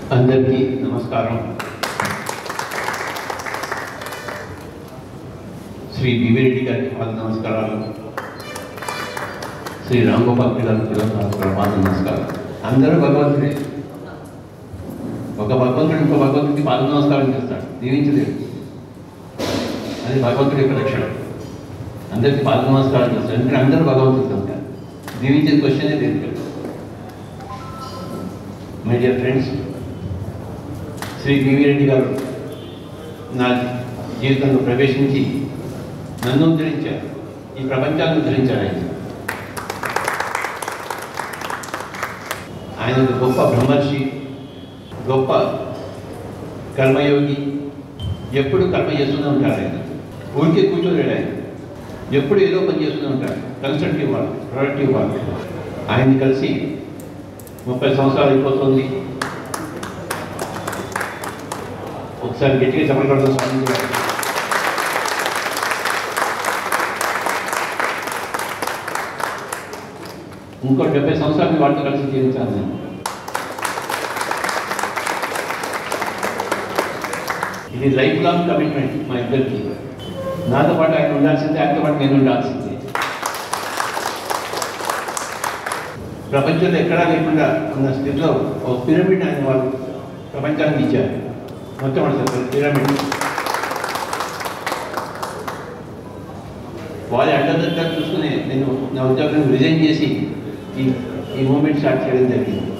అందరికీ నమస్కారం. శ్రీ బివి రెడ్డి గారికి పాద నమస్కారాలు. శ్రీ రాంగోపాల్ గారికి పాద నమస్కారం. అందరూ భగవంతుడే. ఒక భగవంతుడు ఇంకో భగవంతుడికి పాద నమస్కారం చేస్తాడు, దీవించలేడు. అది భగవంతుడి యొక్క లక్షణం. అందరికీ పాద నమస్కారం చేస్తాడు, ఎందుకంటే అందరూ భగవంతుడు కనుక దీవించే క్వశ్చనే లేదు. My dear friends, Shri BV Reddy గారు నా జీవితంలో ప్రవేశించి నన్ను ఉద్ధరించారు, ఈ ప్రపంచాన్ని ఉద్ధరించారు. ఆయన ఒక గొప్ప బ్రహ్మర్షి, గొప్ప కర్మయోగి. ఎప్పుడు కర్మ చేస్తూనే ఉంటారు. ఆయన ఊరికే కూర్చోలేడు. ఆయన ఎప్పుడు ఏదో పని చేస్తూనే ఉంటారు. Constructive work, productive work. ఆయన్ని కలిసి 30 సంవత్సరాలు అయిపోతుంది. ఒకసారి గట్టిగా చెప్పడం స్వామి గారు. ఇంకో 70 సంవత్సరాలు వాటితో కలిసి జీవించాను నేను. ఇది లైఫ్ లాంగ్ కమిట్మెంట్ మా ఇద్దరికి. నాతో పాటు ఆయన ఉండాల్సిందే, ఆయనతో పాటు నేను ఉండాల్సిందే. ప్రపంచంలో ఎక్కడా లేకుండా ఉన్న స్థితిలో ఒక పిరమిడ్ ఆయన వాళ్ళు ప్రపంచానికి ఇచ్చారు. మొట్టమొదటి పిరమిడ్ వాళ్ళ అండదంతా చూసుకుని నేను నా ఉద్యోగం రిజైన్ చేసి ఈ మూమెంట్ స్టార్ట్ చేయడం జరిగింది.